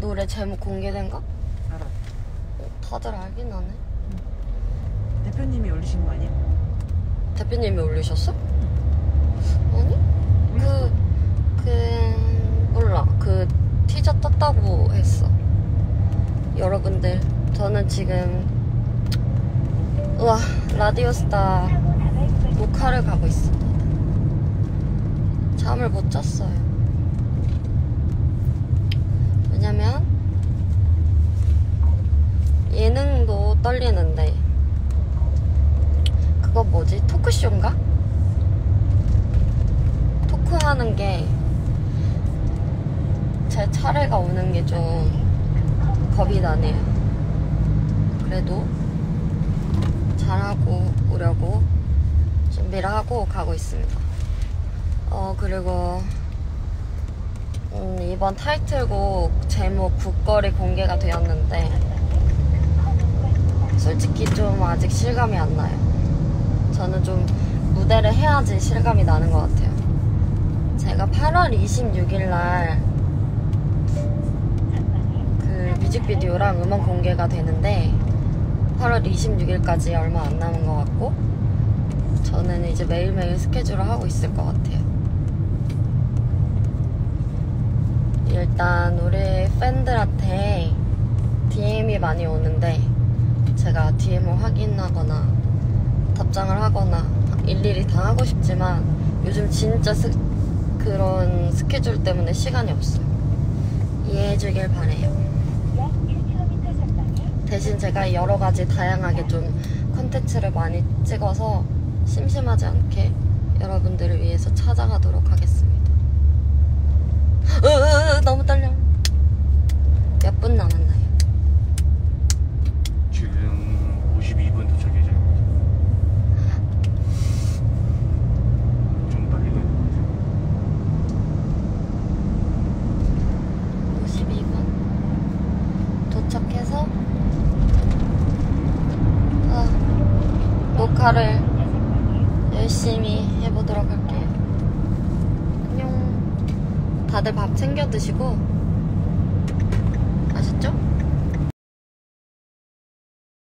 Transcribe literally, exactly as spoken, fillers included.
노래 제목 공개된가? 알아. 어, 다들 알긴 하네. 응. 대표님이 올리신 거 아니야? 대표님이 올리셨어? 아니? 그, 그, 몰라. 그 티저 떴다고 했어. 여러분들, 저는 지금, 우와, 라디오스타 녹화를 가고 있습니다. 잠을 못 잤어요. 왜냐면, 예능도 떨리는데, 그거 뭐지? 토크쇼인가? 토크하는 게 제 차례가 오는 게 좀 겁이 나네요. 그래도 잘하고 오려고 준비를 하고 가고 있습니다. 어 그리고 음, 이번 타이틀곡 제목 국거리 공개가 되었는데 솔직히 좀 아직 실감이 안 나요. 저는 좀 무대를 해야지 실감이 나는 것 같아요. 제가 팔월 이십육일날 그 뮤직비디오랑 음원 공개가 되는데 팔월 이십육일까지 얼마 안 남은 것 같고 저는 이제 매일매일 스케줄을 하고 있을 것 같아요. 일단 우리 팬들한테 디엠이 많이 오는데 제가 디엠을 확인하거나 답장을 하거나 일일이 다 하고 싶지만 요즘 진짜 스, 그런 스케줄 때문에 시간이 없어요. 이해해주길 바래요. 대신 제가 여러가지 다양하게 좀 컨텐츠를 많이 찍어서 심심하지 않게 여러분들을 위해서 찾아가도록 하겠습니다. 으으으, 너무 떨려. 몇 분 남았나요? 지금 오십이 분 도착 예정입니다. 좀 빨리 가는 것 같아요. 오십이 분 도착해서 아, 녹화를 열심히 해보도록 할게요. 안녕. 다들 밥 챙겨 드시고 아셨죠?